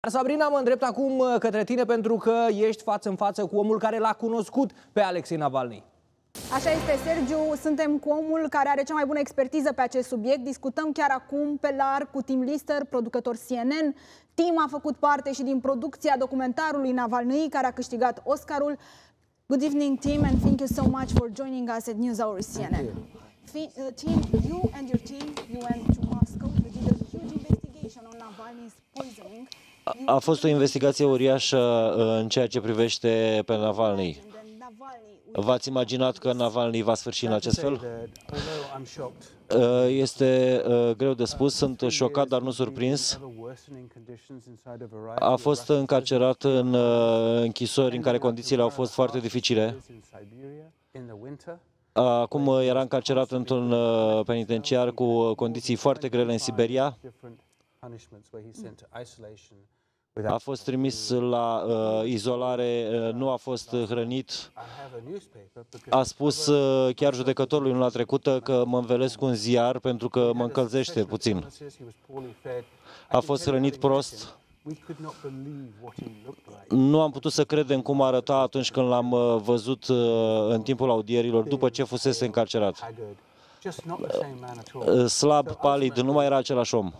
Sabrina, mă îndrept acum către tine pentru că ești față în față cu omul care l-a cunoscut pe Alexei Navalny. Așa este, Sergiu, suntem cu omul care are cea mai bună expertiză pe acest subiect. Discutăm chiar acum pe larg cu Tim Lister, producător CNN. Tim a făcut parte și din producția documentarului Navalny, care a câștigat Oscarul. Good evening, Tim, and thank you so much for joining us at NewsHour CNN. Tim, you and your team, you went to Moscow. You did a huge investigation on Navalny's poisoning. A fost o investigație uriașă în ceea ce privește pe Navalny. V-ați imaginat că Navalny va sfârși în acest fel? Este greu de spus, sunt șocat, dar nu surprins. A fost încarcerat în închisori în care condițiile au fost foarte dificile. Acum era încarcerat într-un penitenciar cu condiții foarte grele în Siberia. A fost trimis la izolare, nu a fost hrănit. A spus chiar judecătorului luna trecută că mă învelesc cu un ziar pentru că mă încălzește puțin. A fost hrănit prost. Nu am putut să credem cum arăta atunci când l-am văzut în timpul audierilor, după ce fusese încarcerat. Slab, palid, nu mai era același om.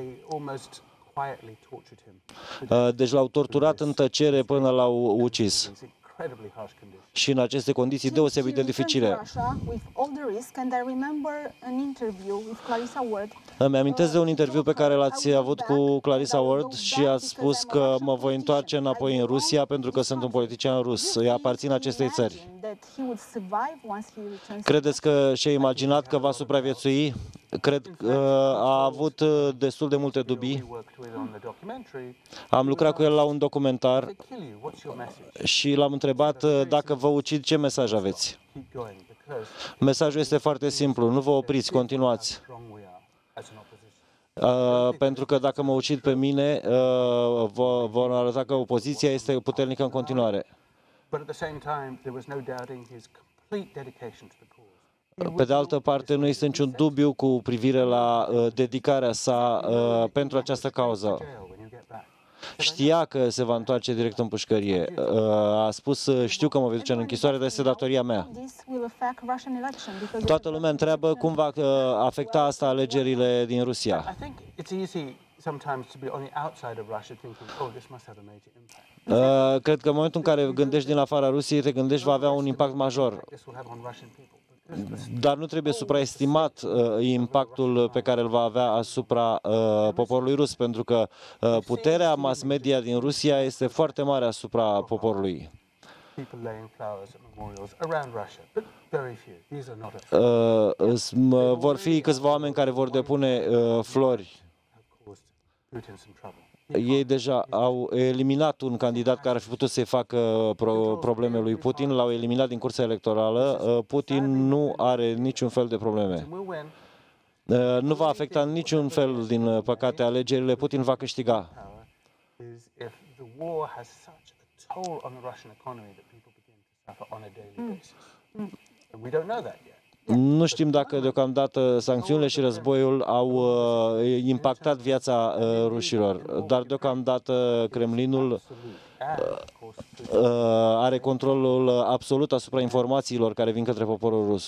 Deci l-au torturat în tăcere până l-au ucis. Și în aceste condiții deosebit de dificile. Îmi amintesc de un interviu pe care l-ați avut cu Clarissa Ward și ați spus că mă voi întoarce înapoi în Rusia pentru că sunt un politician rus. Îi aparțin acestei țări. Credeți că și-a imaginat că va supraviețui? Cred că a avut destul de multe dubii. Am lucrat cu el la un documentar și l-am întrebat dacă vă ucid, ce mesaj aveți? Mesajul este foarte simplu, nu vă opriți, continuați. Pentru că dacă mă ucid pe mine, vor arăta că opoziția este puternică în continuare. Pe de altă parte, nu este niciun dubiu cu privire la dedicarea sa pentru această cauză. Știa că se va întoarce direct în pușcărie. A spus, știu că mă voi duce în închisoare, dar este datoria mea. Toată lumea întreabă cum va afecta asta alegerile din Rusia. Cred că în momentul în care gândești din afara Rusiei, te gândești va avea un impact major. Dar nu trebuie supraestimat impactul pe care îl va avea asupra poporului rus, pentru că puterea mass media din Rusia este foarte mare asupra poporului. Vor fi câțiva oameni care vor depune flori. Ei deja au eliminat un candidat care ar fi putut să-i facă probleme lui Putin, l-au eliminat din cursa electorală. Putin nu are niciun fel de probleme. Nu va afecta în niciun fel, din păcate, alegerile. Putin va câștiga. Nu știm dacă deocamdată sancțiunile și războiul au impactat viața rușilor, dar deocamdată Kremlinul are controlul absolut asupra informațiilor care vin către poporul rus.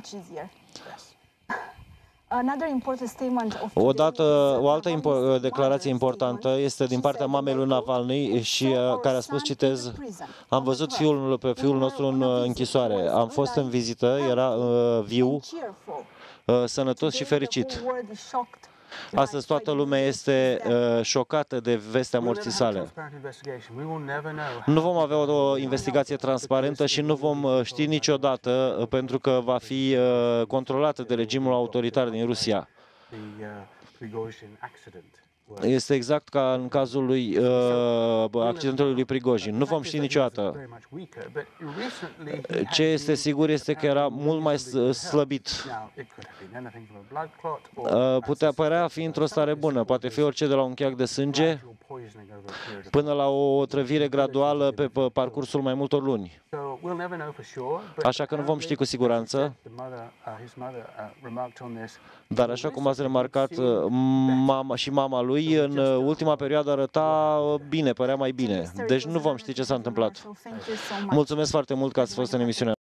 O altă declarație importantă este din partea mamei lui Navalny și care a spus, citez, am văzut pe fiul nostru în închisoare, am fost în vizită, era viu, sănătos și fericit. Astăzi toată lumea este șocată de vestea morții sale. Nu vom avea o investigație transparentă și nu vom ști niciodată, pentru că va fi controlată de regimul autoritar din Rusia. Este exact ca în cazul lui accidentului lui Prigojin. Nu vom ști niciodată. Ce este sigur este că era mult mai slăbit. Putea părea a fi într-o stare bună. Poate fi orice, de la un cheac de sânge până la o otrăvire graduală pe parcursul mai multor luni. Așa că nu vom ști cu siguranță, dar așa cum ați remarcat, mama lui în ultima perioadă arăta bine, părea mai bine. Deci nu vom ști ce s-a întâmplat. Mulțumesc foarte mult că ați fost în emisiunea.